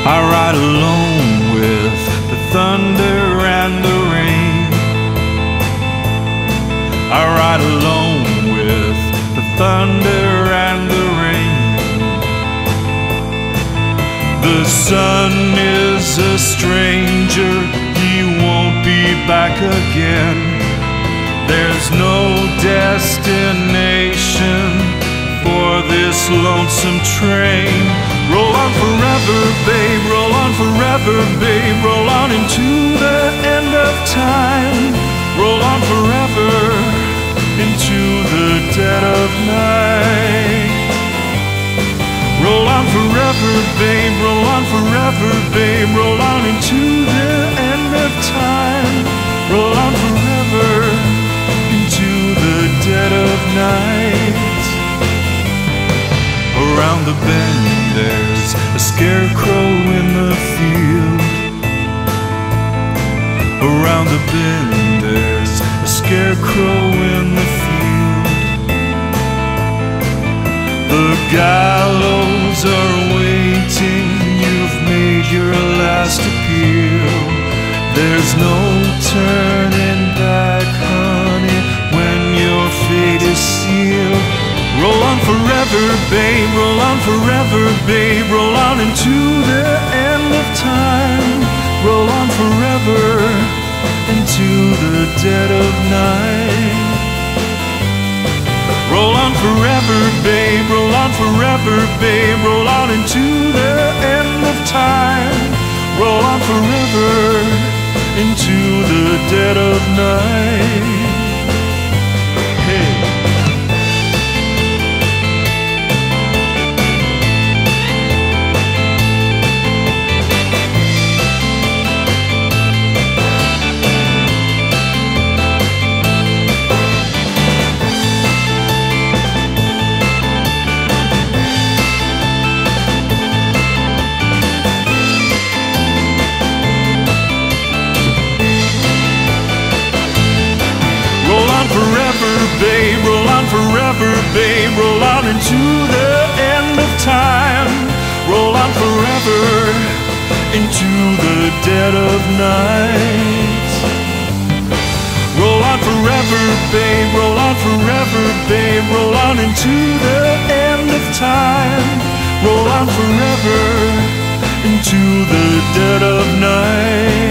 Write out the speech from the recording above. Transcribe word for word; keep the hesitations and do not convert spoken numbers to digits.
I ride alone with the thunder and the rain. I ride alone with the thunder and the rain. The sun is a stranger, he won't be back again. There's no destination for this lonesome train. Roll on forever, babe, roll on forever, babe, roll on into the end of time. Roll on forever into the dead of night. Roll on forever, babe, roll on forever, babe, roll on into the end of time. Roll on forever into the dead of night. Around the bend there's a scarecrow in the field. Around the bend there's a scarecrow in the field. The gallows are waiting, you've made your last appeal. There's no turning back, honey, when your fate is sealed. Roll on forever, babe, roll on forever, babe, roll on into the end of time. Roll on forever into the dead of night. Roll on forever, babe, roll on forever, babe, roll on into the end of time. Roll on forever into the dead of night. Hey. Babe, roll on forever, babe, roll on into the end of time. Roll on forever into the dead of night. Roll on forever, babe, roll on forever, babe, roll on into the end of time. Roll on forever into the dead of night.